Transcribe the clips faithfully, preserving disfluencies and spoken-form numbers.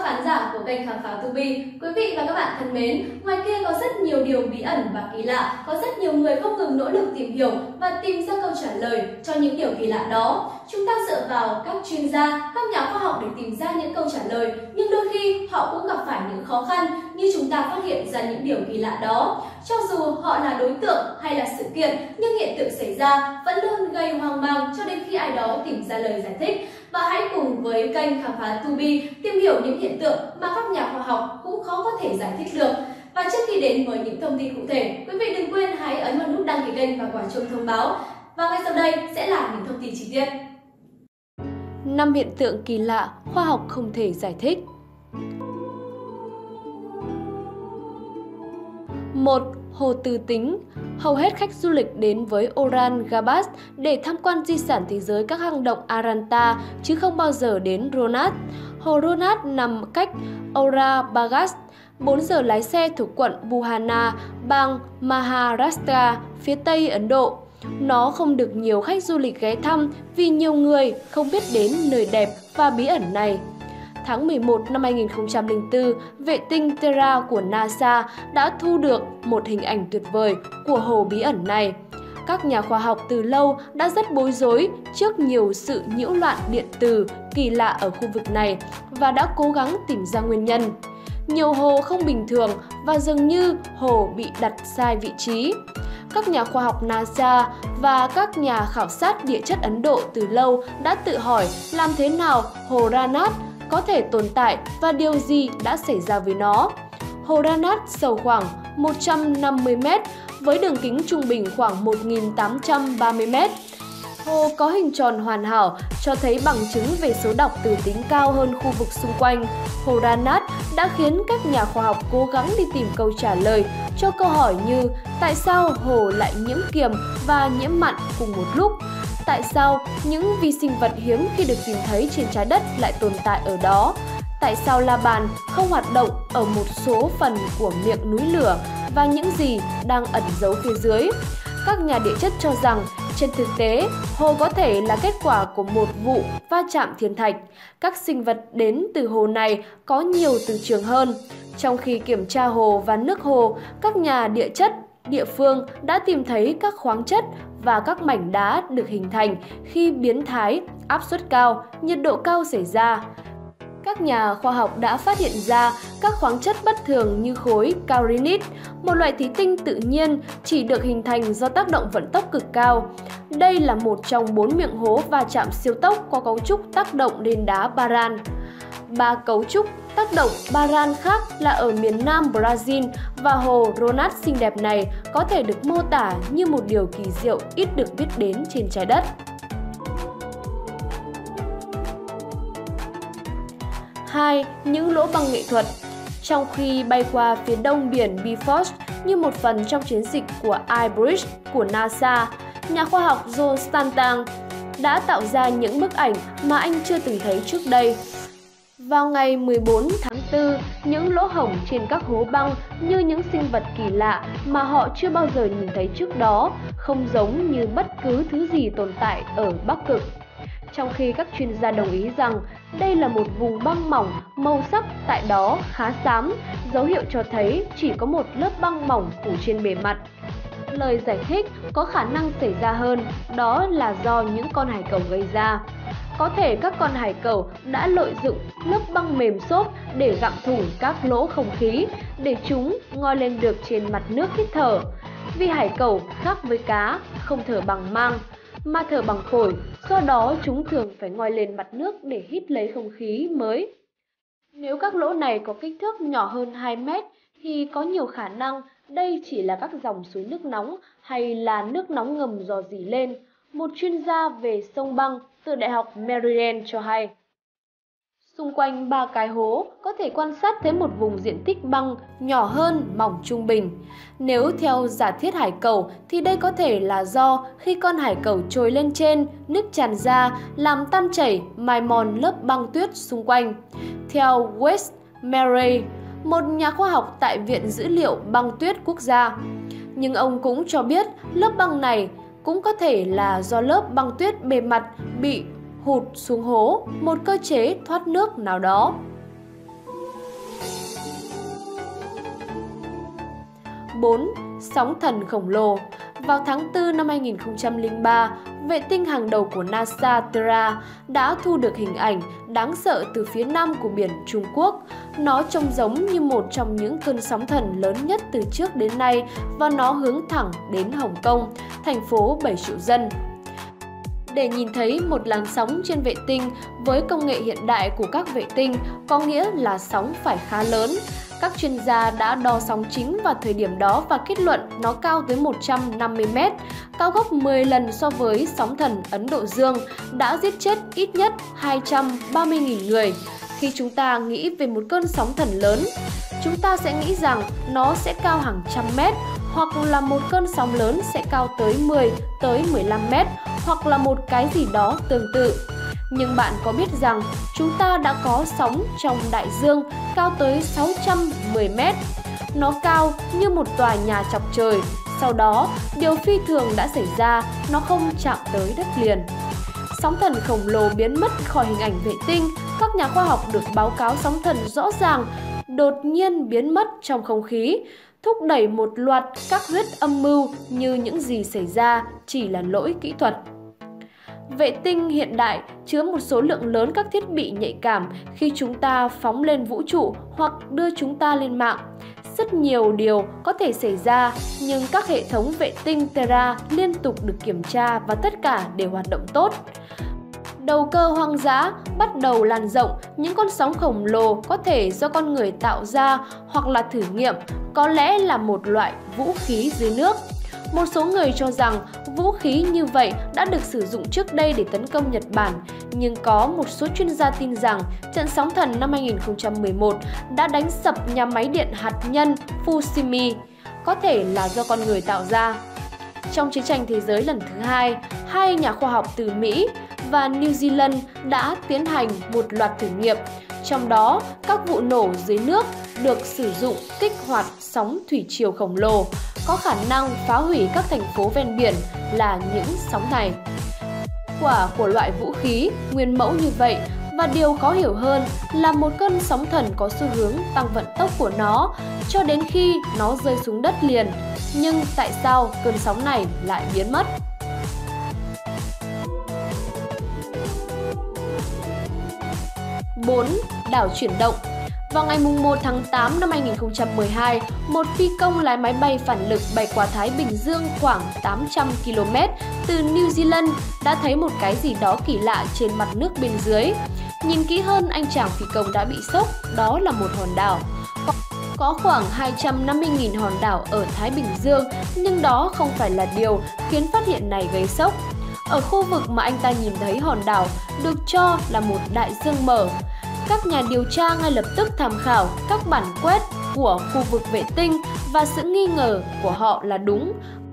khán giả của kênh Khám phá To Be. Quý vị và các bạn thân mến, ngoài kia có rất nhiều điều bí ẩn và kỳ lạ, có rất nhiều người không ngừng nỗ lực tìm hiểu và tìm ra câu trả lời cho những điều kỳ lạ đó. Chúng ta dựa vào các chuyên gia, các nhà khoa học để tìm ra những câu trả lời, nhưng đôi khi họ cũng gặp phải những khó khăn như chúng ta phát hiện ra những điều kỳ lạ đó. Cho dù họ là đối tượng hay là sự kiện, nhưng hiện tượng xảy ra vẫn luôn gây hoang mang cho đến khi ai đó tìm ra lời giải thích. Và hãy cùng với kênh Khám phá To Be tìm hiểu những hiện tượng mà các nhà khoa học cũng khó có thể giải thích được. Và trước khi đến với những thông tin cụ thể, quý vị đừng quên hãy ấn vào nút đăng ký kênh và quả chuông thông báo. Và ngay sau đây sẽ là những thông tin chi tiết. năm hiện tượng kỳ lạ khoa học không thể giải thích. một. Hồ Từ Tính. Hầu hết khách du lịch đến với Aurangabad để tham quan di sản thế giới các hang động Aranta chứ không bao giờ đến Ronat. Hồ Ronat nằm cách Aurangabad bốn giờ lái xe thuộc quận Buhana, bang Maharashtra, phía tây Ấn Độ. Nó không được nhiều khách du lịch ghé thăm vì nhiều người không biết đến nơi đẹp và bí ẩn này. Tháng mười một năm hai nghìn không trăm lẻ bốn, vệ tinh Terra của NASA đã thu được một hình ảnh tuyệt vời của hồ bí ẩn này. Các nhà khoa học từ lâu đã rất bối rối trước nhiều sự nhiễu loạn điện từ kỳ lạ ở khu vực này và đã cố gắng tìm ra nguyên nhân. Nhiều hồ không bình thường và dường như hồ bị đặt sai vị trí. Các nhà khoa học NASA và các nhà khảo sát địa chất Ấn Độ từ lâu đã tự hỏi làm thế nào hồ Ranat có thể tồn tại và điều gì đã xảy ra với nó. Hồ Ranat sâu khoảng một trăm năm mươi mét với đường kính trung bình khoảng một nghìn tám trăm ba mươi mét. Hồ có hình tròn hoàn hảo, cho thấy bằng chứng về số đọc từ tính cao hơn khu vực xung quanh. Hồ Ranat đã khiến các nhà khoa học cố gắng đi tìm câu trả lời cho câu hỏi như tại sao hồ lại nhiễm kiềm và nhiễm mặn cùng một lúc? Tại sao những vi sinh vật hiếm khi được tìm thấy trên trái đất lại tồn tại ở đó? Tại sao la bàn không hoạt động ở một số phần của miệng núi lửa và những gì đang ẩn giấu phía dưới? Các nhà địa chất cho rằng trên thực tế, hồ có thể là kết quả của một vụ va chạm thiên thạch. Các sinh vật đến từ hồ này có nhiều từ trường hơn. Trong khi kiểm tra hồ và nước hồ, các nhà địa chất địa phương đã tìm thấy các khoáng chất và các mảnh đá được hình thành khi biến thái, áp suất cao, nhiệt độ cao xảy ra. Các nhà khoa học đã phát hiện ra các khoáng chất bất thường như khối Kaurinit, một loại thủy tinh tự nhiên chỉ được hình thành do tác động vận tốc cực cao. Đây là một trong bốn miệng hố va chạm siêu tốc có cấu trúc tác động lên đá Baran. Ba cấu trúc tác động Baran khác là ở miền nam Brazil và hồ Ronat xinh đẹp này có thể được mô tả như một điều kỳ diệu ít được biết đến trên trái đất. hai. Những lỗ băng nghệ thuật. Trong khi bay qua phía đông biển Bifrost như một phần trong chiến dịch của iBridge của NASA, nhà khoa học John Stanton đã tạo ra những bức ảnh mà anh chưa từng thấy trước đây. Vào ngày mười bốn tháng tư, những lỗ hổng trên các hố băng như những sinh vật kỳ lạ mà họ chưa bao giờ nhìn thấy trước đó, không giống như bất cứ thứ gì tồn tại ở Bắc Cực. Trong khi các chuyên gia đồng ý rằng đây là một vùng băng mỏng, màu sắc tại đó khá xám, dấu hiệu cho thấy chỉ có một lớp băng mỏng phủ trên bề mặt. Lời giải thích có khả năng xảy ra hơn, đó là do những con hải cẩu gây ra. Có thể các con hải cẩu đã lợi dụng lớp băng mềm xốp để gặm thủng các lỗ không khí, để chúng ngoi lên được trên mặt nước hít thở. Vì hải cẩu khác với cá, không thở bằng mang, mà thở bằng phổi, do đó chúng thường phải ngoi lên mặt nước để hít lấy không khí mới. Nếu các lỗ này có kích thước nhỏ hơn hai mét thì có nhiều khả năng đây chỉ là các dòng suối nước nóng hay là nước nóng ngầm rò rỉ lên, một chuyên gia về sông băng từ Đại học Maryland cho hay. Xung quanh ba cái hố có thể quan sát thấy một vùng diện tích băng nhỏ hơn mỏng trung bình. Nếu theo giả thiết hải cẩu thì đây có thể là do khi con hải cẩu trồi lên trên, nước tràn ra làm tan chảy, mài mòn lớp băng tuyết xung quanh. Theo Wes Murray, một nhà khoa học tại Viện Dữ liệu Băng tuyết Quốc gia. Nhưng ông cũng cho biết lớp băng này cũng có thể là do lớp băng tuyết bề mặt bị hụt xuống hố, một cơ chế thoát nước nào đó. bốn. Sóng thần khổng lồ. Vào tháng tư năm hai nghìn không trăm lẻ ba, vệ tinh hàng đầu của NASA Terra đã thu được hình ảnh đáng sợ từ phía nam của biển Trung Quốc. Nó trông giống như một trong những cơn sóng thần lớn nhất từ trước đến nay và nó hướng thẳng đến Hồng Kông, thành phố bảy triệu dân. Để nhìn thấy một làn sóng trên vệ tinh với công nghệ hiện đại của các vệ tinh có nghĩa là sóng phải khá lớn. Các chuyên gia đã đo sóng chính vào thời điểm đó và kết luận nó cao tới một trăm năm mươi mét, cao gấp mười lần so với sóng thần Ấn Độ Dương, đã giết chết ít nhất hai trăm ba mươi nghìn người. Khi chúng ta nghĩ về một cơn sóng thần lớn, chúng ta sẽ nghĩ rằng nó sẽ cao hàng trăm mét, hoặc là một cơn sóng lớn sẽ cao tới mười tới mười lăm mét, hoặc là một cái gì đó tương tự. Nhưng bạn có biết rằng chúng ta đã có sóng trong đại dương cao tới sáu trăm mười mét. Nó cao như một tòa nhà chọc trời. Sau đó, điều phi thường đã xảy ra, nó không chạm tới đất liền. Sóng thần khổng lồ biến mất khỏi hình ảnh vệ tinh. Các nhà khoa học được báo cáo sóng thần rõ ràng đột nhiên biến mất trong không khí, thúc đẩy một loạt các huyết âm mưu như những gì xảy ra chỉ là lỗi kỹ thuật. Vệ tinh hiện đại chứa một số lượng lớn các thiết bị nhạy cảm khi chúng ta phóng lên vũ trụ hoặc đưa chúng ta lên mạng. Rất nhiều điều có thể xảy ra, nhưng các hệ thống vệ tinh Terra liên tục được kiểm tra và tất cả đều hoạt động tốt. Đầu cơ hoang dã bắt đầu lan rộng, những con sóng khổng lồ có thể do con người tạo ra hoặc là thử nghiệm, có lẽ là một loại vũ khí dưới nước. Một số người cho rằng vũ khí như vậy đã được sử dụng trước đây để tấn công Nhật Bản, nhưng có một số chuyên gia tin rằng trận sóng thần năm hai nghìn không trăm mười một đã đánh sập nhà máy điện hạt nhân Fukushima, có thể là do con người tạo ra. Trong chiến tranh thế giới lần thứ hai, hai nhà khoa học từ Mỹ và New Zealand đã tiến hành một loạt thử nghiệm. Trong đó, các vụ nổ dưới nước được sử dụng kích hoạt sóng thủy triều khổng lồ, có khả năng phá hủy các thành phố ven biển là những sóng này. Quả của loại vũ khí nguyên mẫu như vậy, và điều khó hiểu hơn là một cơn sóng thần có xu hướng tăng vận tốc của nó cho đến khi nó rơi xuống đất liền. Nhưng tại sao cơn sóng này lại biến mất? bốn. Đảo chuyển động. Vào ngày mùng một tháng tám năm hai nghìn không trăm mười hai, một phi công lái máy bay phản lực bay qua Thái Bình Dương khoảng tám trăm ki lô mét từ New Zealand đã thấy một cái gì đó kỳ lạ trên mặt nước bên dưới. Nhìn kỹ hơn, anh chàng phi công đã bị sốc, đó là một hòn đảo. Có khoảng hai trăm năm mươi nghìn hòn đảo ở Thái Bình Dương, nhưng đó không phải là điều khiến phát hiện này gây sốc. Ở khu vực mà anh ta nhìn thấy hòn đảo được cho là một đại dương mở. Các nhà điều tra ngay lập tức tham khảo các bản quét của khu vực vệ tinh và sự nghi ngờ của họ là đúng.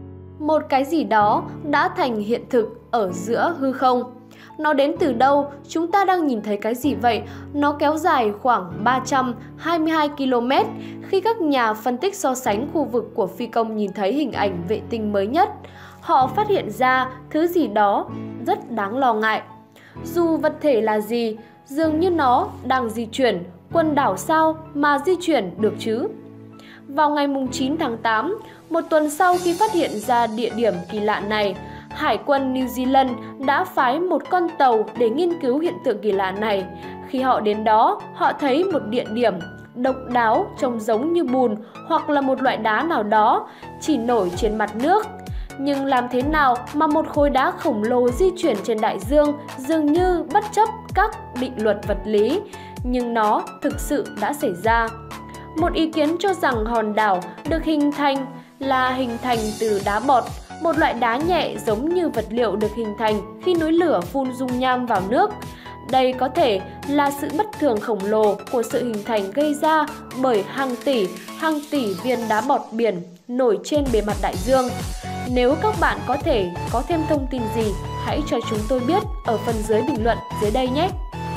Một cái gì đó đã thành hiện thực ở giữa hư không. Nó đến từ đâu? Chúng ta đang nhìn thấy cái gì vậy? Nó kéo dài khoảng ba trăm hai mươi hai ki lô mét. Khi các nhà phân tích so sánh khu vực của phi công nhìn thấy hình ảnh vệ tinh mới nhất, họ phát hiện ra thứ gì đó rất đáng lo ngại. Dù vật thể là gì, dường như nó đang di chuyển. Quần đảo sao mà di chuyển được chứ? Vào ngày chín tháng tám, một tuần sau khi phát hiện ra địa điểm kỳ lạ này, Hải quân New Zealand đã phái một con tàu để nghiên cứu hiện tượng kỳ lạ này. Khi họ đến đó, họ thấy một địa điểm độc đáo trông giống như bùn hoặc là một loại đá nào đó chỉ nổi trên mặt nước. Nhưng làm thế nào mà một khối đá khổng lồ di chuyển trên đại dương dường như bất chấp các định luật vật lý, nhưng nó thực sự đã xảy ra. Một ý kiến cho rằng hòn đảo được hình thành là hình thành từ đá bọt, một loại đá nhẹ giống như vật liệu được hình thành khi núi lửa phun dung nham vào nước. Đây có thể là sự bất thường khổng lồ của sự hình thành gây ra bởi hàng tỷ, hàng tỷ viên đá bọt biển nổi trên bề mặt đại dương. Nếu các bạn có thể có thêm thông tin gì, hãy cho chúng tôi biết ở phần dưới bình luận dưới đây nhé!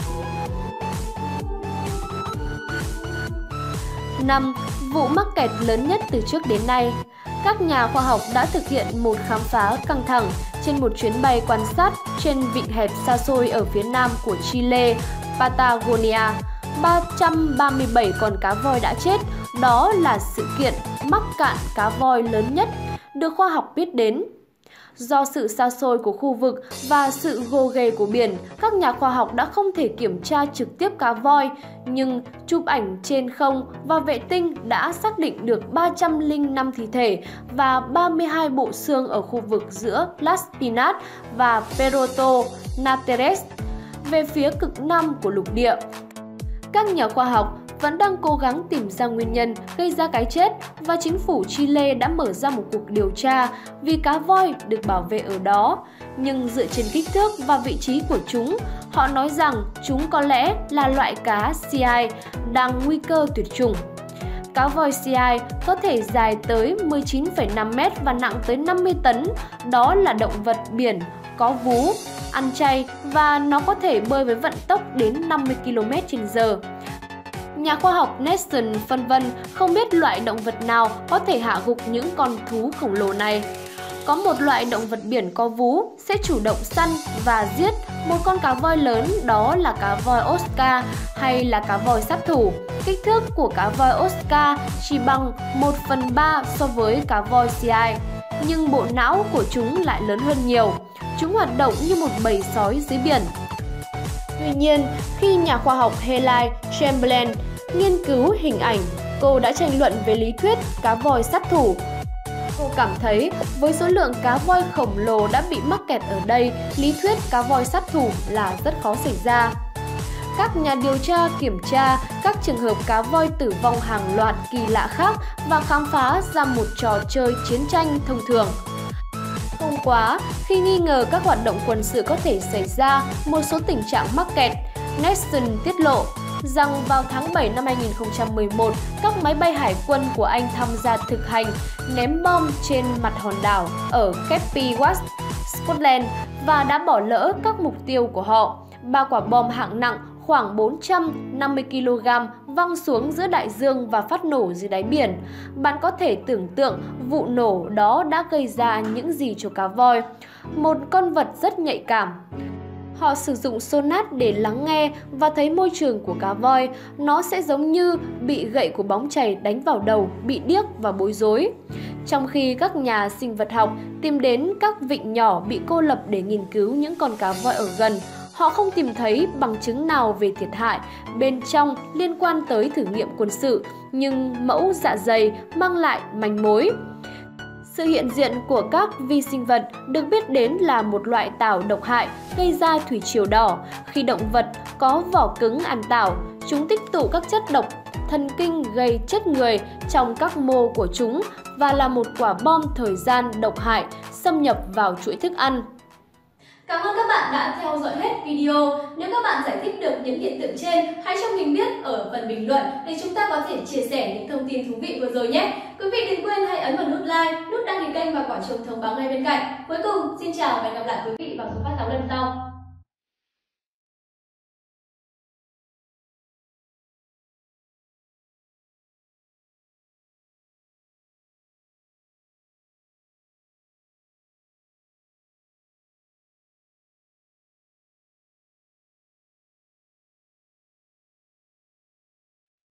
năm. Vụ mắc kẹt lớn nhất từ trước đến nay. Các nhà khoa học đã thực hiện một khám phá căng thẳng trên một chuyến bay quan sát trên vịnh hẹp xa xôi ở phía nam của Chile, Patagonia. ba trăm ba mươi bảy con cá voi đã chết. Đó là sự kiện mắc cạn cá voi lớn nhất được khoa học biết đến. Do sự xa xôi của khu vực và sự gồ ghề của biển, các nhà khoa học đã không thể kiểm tra trực tiếp cá voi, nhưng chụp ảnh trên không và vệ tinh đã xác định được ba trăm lẻ năm thi thể và ba mươi hai bộ xương ở khu vực giữa Las Pinas và Puerto Natales, về phía cực nam của lục địa. Các nhà khoa học vẫn đang cố gắng tìm ra nguyên nhân gây ra cái chết và chính phủ Chile đã mở ra một cuộc điều tra vì cá voi được bảo vệ ở đó. Nhưng dựa trên kích thước và vị trí của chúng, họ nói rằng chúng có lẽ là loại cá xê i đang nguy cơ tuyệt chủng. Cá voi xê i có thể dài tới mười chín phẩy năm mét và nặng tới năm mươi tấn. Đó là động vật biển có vú, ăn chay và nó có thể bơi với vận tốc đến năm mươi ki lô mét trên giờ. Nhà khoa học Nelson phân vân không biết loại động vật nào có thể hạ gục những con thú khổng lồ này. Có một loại động vật biển có vú sẽ chủ động săn và giết một con cá voi lớn, đó là cá voi Oscar hay là cá voi sát thủ. Kích thước của cá voi Oscar chỉ bằng một phần ba so với cá voi xê i, nhưng bộ não của chúng lại lớn hơn nhiều. Chúng hoạt động như một bầy sói dưới biển. Tuy nhiên, khi nhà khoa học Haley Chamberlain nghiên cứu hình ảnh, cô đã tranh luận về lý thuyết cá voi sát thủ. Cô cảm thấy với số lượng cá voi khổng lồ đã bị mắc kẹt ở đây, lý thuyết cá voi sát thủ là rất khó xảy ra. Các nhà điều tra kiểm tra các trường hợp cá voi tử vong hàng loạt kỳ lạ khác và khám phá ra một trò chơi chiến tranh thông thường. Không quá, khi nghi ngờ các hoạt động quân sự có thể xảy ra một số tình trạng mắc kẹt, Nelson tiết lộ rằng vào tháng bảy năm hai nghìn không trăm mười một, các máy bay hải quân của Anh tham gia thực hành ném bom trên mặt hòn đảo ở Cape West, Scotland và đã bỏ lỡ các mục tiêu của họ. Ba quả bom hạng nặng khoảng bốn trăm năm mươi ki lô gam văng xuống giữa đại dương và phát nổ dưới đáy biển. Bạn có thể tưởng tượng vụ nổ đó đã gây ra những gì cho cá voi, một con vật rất nhạy cảm. Họ sử dụng sonar để lắng nghe và thấy môi trường của cá voi. Nó sẽ giống như bị gậy của bóng chày đánh vào đầu, bị điếc và bối rối. Trong khi các nhà sinh vật học tìm đến các vịnh nhỏ bị cô lập để nghiên cứu những con cá voi ở gần, họ không tìm thấy bằng chứng nào về thiệt hại bên trong liên quan tới thử nghiệm quân sự, nhưng mẫu dạ dày mang lại manh mối. Sự hiện diện của các vi sinh vật được biết đến là một loại tảo độc hại gây ra thủy triều đỏ. Khi động vật có vỏ cứng ăn tảo, chúng tích tụ các chất độc thần kinh gây chết người trong các mô của chúng và là một quả bom thời gian độc hại xâm nhập vào chuỗi thức ăn. Cảm ơn các bạn đã theo dõi hết video. Nếu các bạn giải thích được những hiện tượng trên, hãy cho mình biết ở phần bình luận để chúng ta có thể chia sẻ những thông tin thú vị vừa rồi nhé. Quý vị đừng quên hãy ấn vào nút like, nút đăng ký kênh và quả chuông thông báo ngay bên cạnh. Cuối cùng, xin chào và hẹn gặp lại quý vị vào số phát sóng lần sau.